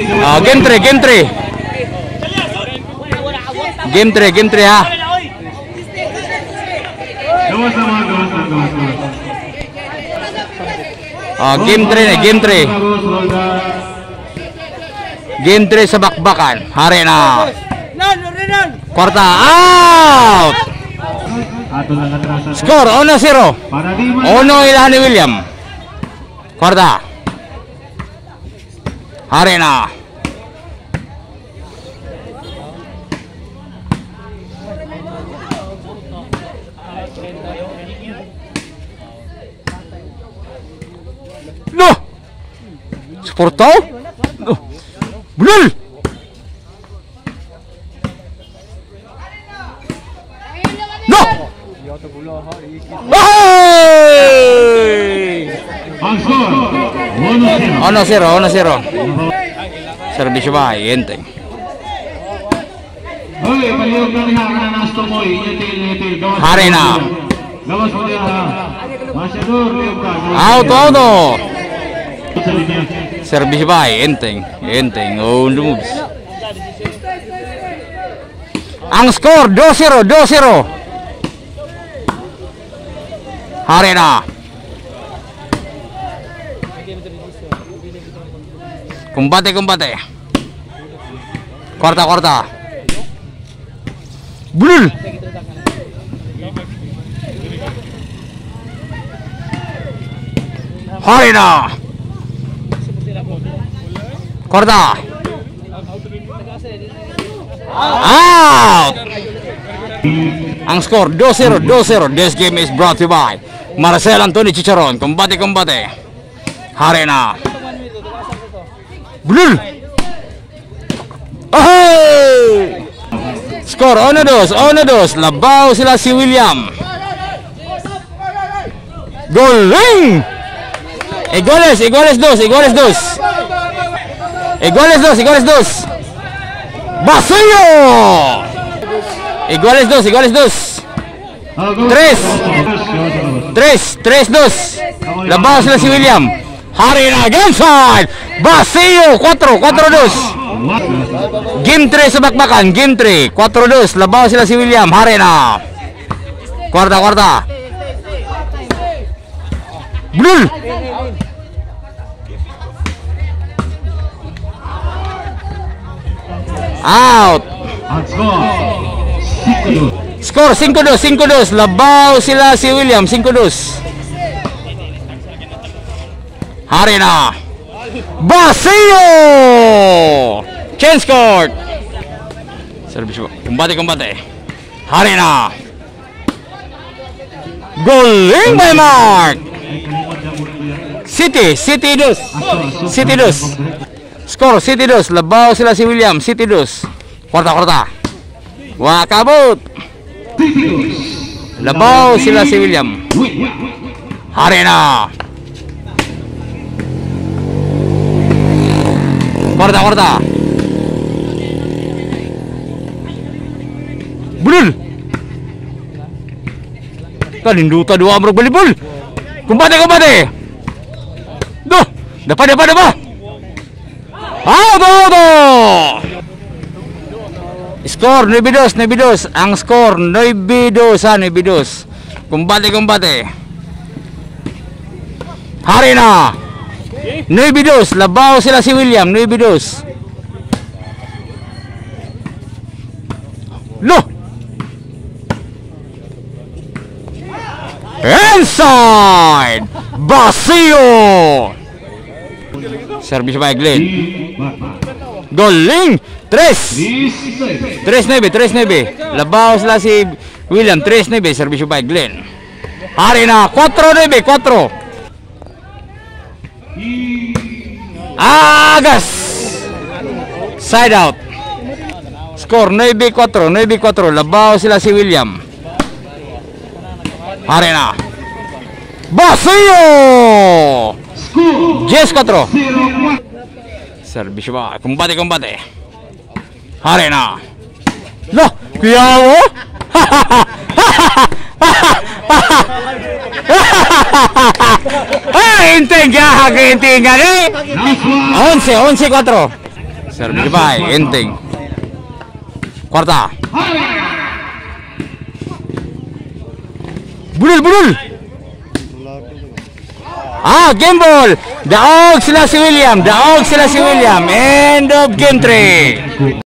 Game 3, game 3. Game 3, game 3 ha. Game 3 nih, game 3. Game 3 sa bakbakan. Hari na. Kwarta out. Skor 1-0. 1 ilahan ni William. Kwarta. Hari na. Loh. Sportau? Loh. Belum. No. Hey! 1-0. Serbisyo ba? Enteng. Hari na. Auto. Serbisyo ba? Enteng. Oh, lumubs. Ang skor 2-0. Hari na. Kumbate. Kwarta. Bulul. Hari na. Kwarta. Out. Ang skor 2-0. This game is brought to you by Marcel Anthony Chicharon. Kumbate. Hari na. Bulul. Hey! Skor 1-2. Labaw sila si William. Goling. Iguales 2. Basilio. Iguales 2. 3-2. Labaw sila si William. Hari na game side. Basilio 4-2. Game 3 sa bakbakan. Game 3 4-2. Labaw sila si William. Hari na. Kwarta. Blul. Out. Skor 5-2. Labaw sila si William. 5-2. Hari na. Basilio. Change court. Serbisyo. Kumbate. Hari na. Goling by Mark. City 2. Skor City 2. Labaw sila si William. City 2. Kwarta. Wah, kabut. Labaw sila si William. Hari na. Kwarta. Bulul. Kalinduta 2 amrok balibul. Kumbate. Duh, dapat. Auto. Skor 9-2. Ang skor 9-2. Kumbate. Hari na. 9-2. Labaw sila si William. 9-2. Loh. Inside. Basilio. Serbisyo by Glenn. Goling 3-9. Labaw sila si William. 3-9. Serbisyo by Glenn. Hari na 4-9. Agas. Side out. Skor 9-4. Labaw sila si William. Hari na. Basilio. 10-4. Serbisyo ba? Kumbate. Hari na. Loh, piyawo. Enteng ya, enteng eh. 11-4. Serve by Enting. Kwarta. Budul. Game ball. Daog sila si William. End of game 3.